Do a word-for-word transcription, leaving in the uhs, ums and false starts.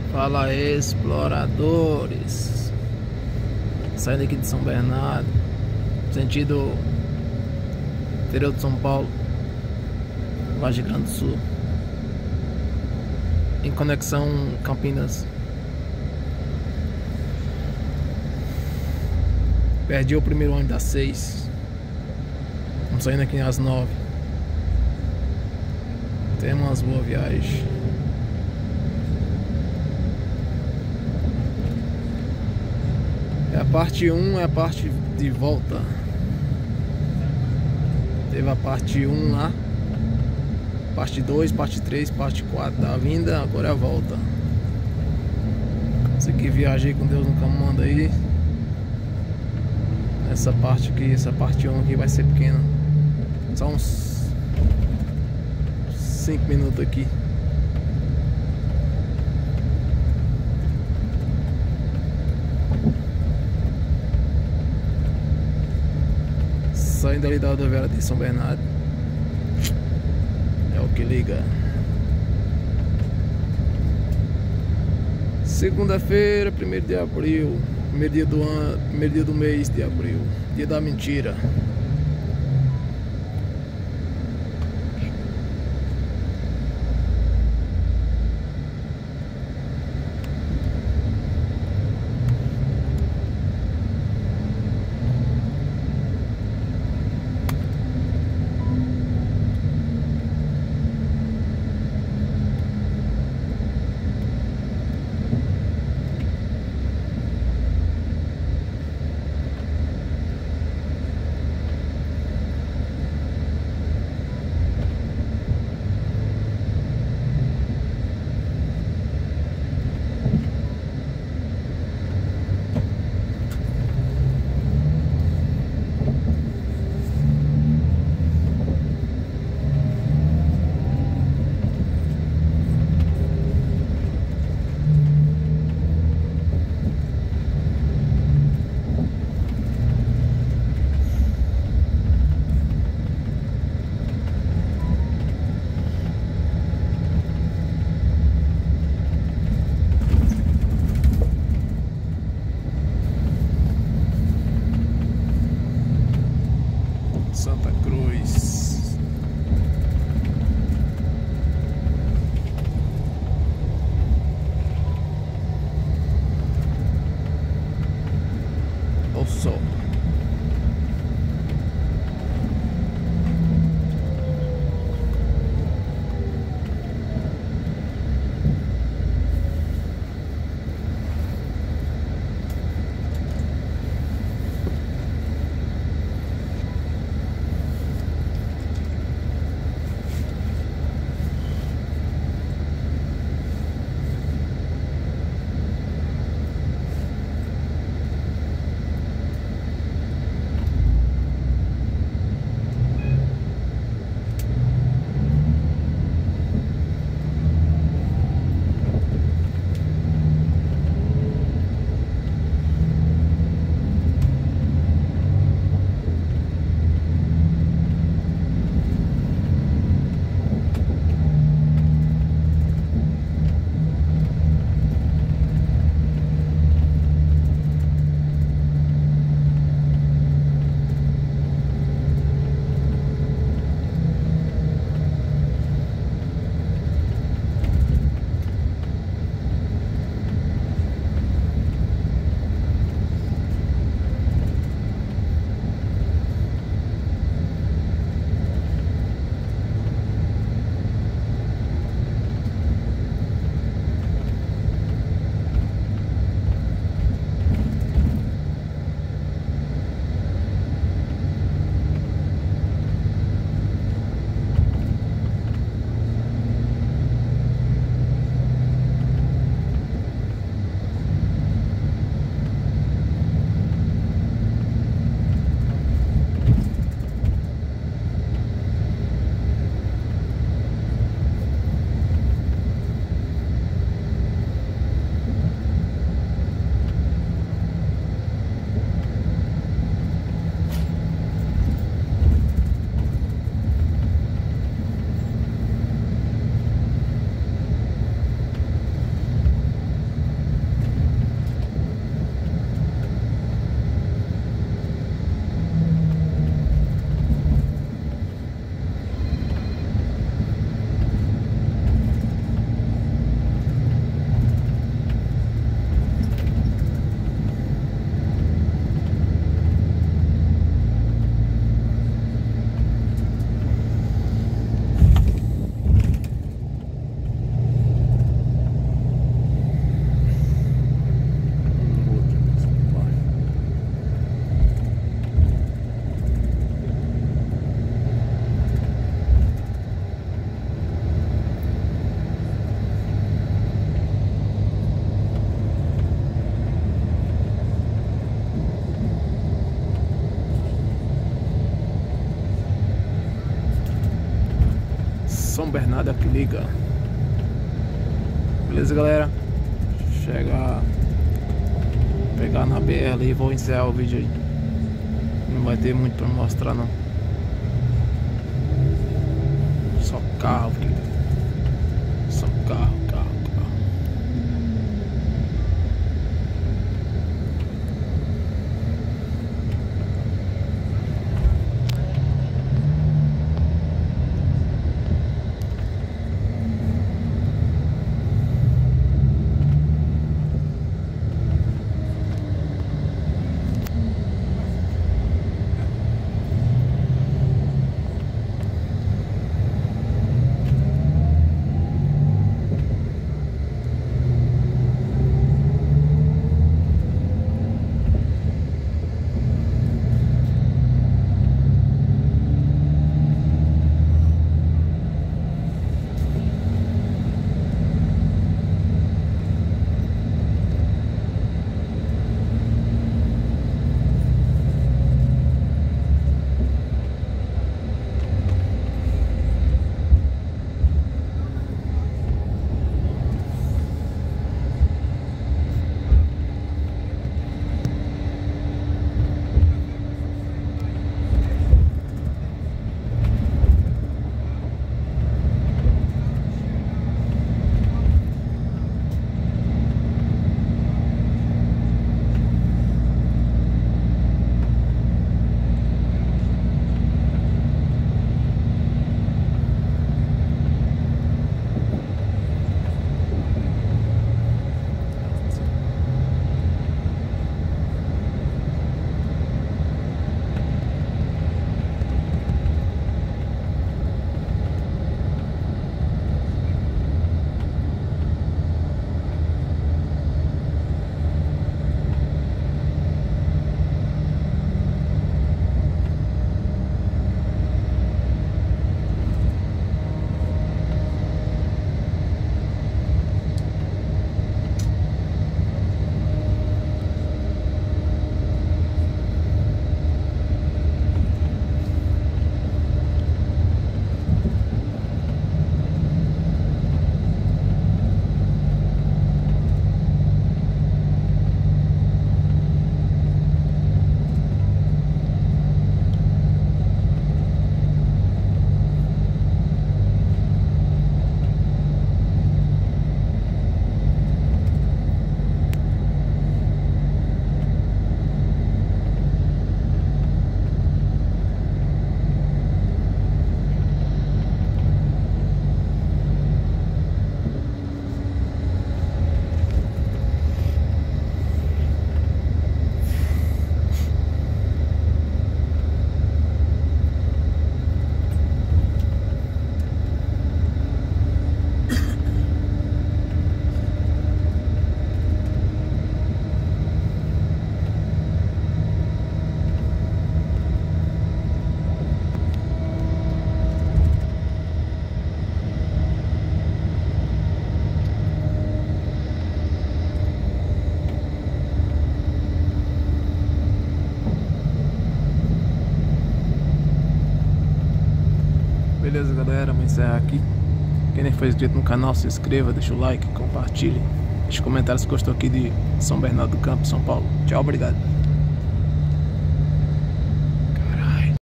Fala, exploradores. Saindo aqui de São Bernardo, sentido interior de São Paulo, Vargem Grande do Sul, em conexão Campinas. Perdi o primeiro ônibus das seis. Estamos saindo aqui às nove. Tenha umas boas viagens. É a parte um, é a parte de volta. Teve a parte um lá, parte dois, parte três, parte quatro da vinda, agora é a volta. Isso aqui, viajei com Deus no comando aí. Essa parte aqui, essa parte um aqui vai ser pequena. Só uns cinco minutos aqui. Saindo ali da rodoviária de São Bernardo. É o que liga. Segunda-feira, primeiro de abril. Primeiro dia do ano, primeiro dia do mês de abril. Dia da mentira. Santa Cruz. O sol. São Bernardo aqui liga. Beleza, galera? Chegar, pegar na B R ali e vou encerrar o vídeo aí. Não vai ter muito pra mostrar não. Só carro aqui. Só carro, carro, carro. Beleza, galera, vou encerrar aqui. Quem nem foi inscrito no canal, se inscreva, deixa o like, compartilhe, deixa comentários se gostou aqui de São Bernardo do Campo, São Paulo. Tchau, obrigado.